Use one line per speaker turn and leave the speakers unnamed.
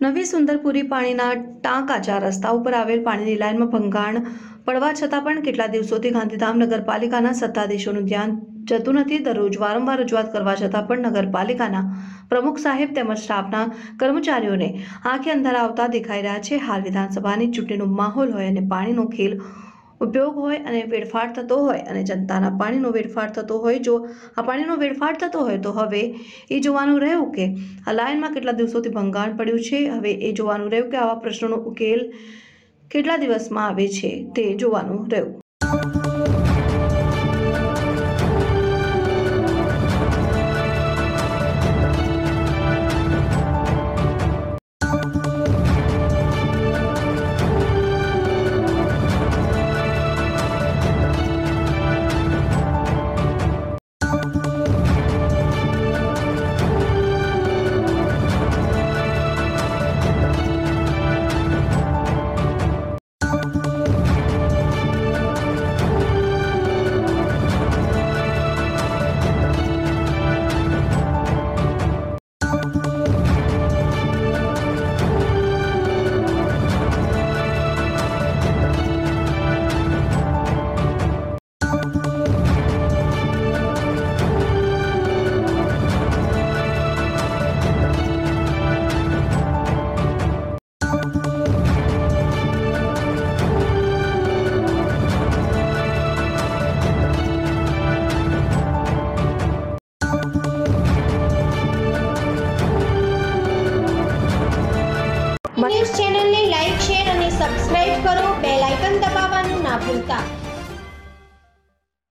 નવી સુંદરપુરી પાણીના ટાંકાચા રસ્તા ઉપર આવેલ પાણીની લાઇનમાં ભંગાણ પડવા છતાં પણ કેટલા દિવસોથી ગાંધીધામ નગરપાલિકાના સત્તાધીશોનું ધ્યાન જતું નથી। દરરોજ વારંવાર રજૂઆત કરવા છતાં પણ નગરપાલિકાના પ્રમુખ સાહેબ તેમજ સ્ટાફના કર્મચારીઓને આંખે અંધારા આવતા દેખાઈ રહ્યા છે। હાલ વિધાનસભાની ચૂંટણીનો માહોલ હોય અને પાણીનો ખેલ ઉપયોગ હોય અને વેડફાટ થતો હોય અને જનતાના પાણીનો વેડફાટ થતો હોય। જો આ પાણીનો વેડફાટ થતો હોય તો હવે એ જોવાનું રહ્યું કે આ લાઇનમાં કેટલા દિવસોથી ભંગાણ પડ્યું છે। હવે એ જોવાનું રહ્યું કે આવા પ્રશ્નોનો ઉકેલ કેટલા દિવસમાં આવે છે તે જોવાનું રહ્યું।